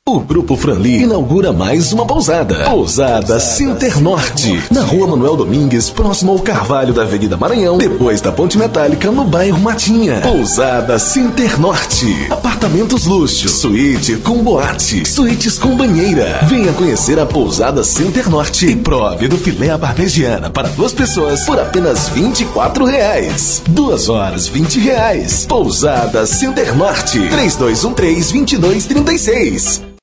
O Grupo Franli inaugura mais uma pousada. Pousada Cinternorte, na Rua Manuel Domingues, próximo ao Carvalho da Avenida Maranhão, depois da Ponte Metálica, no bairro Matinha. Pousada Cinternorte. Apartamentos luxo, suíte com boate, suítes com banheira. Venha conhecer a Pousada Cinternorte e prove do filé à parmegiana para 2 pessoas por apenas R$24. 2 horas R$20. Pousada Cinternorte. 3213-2236.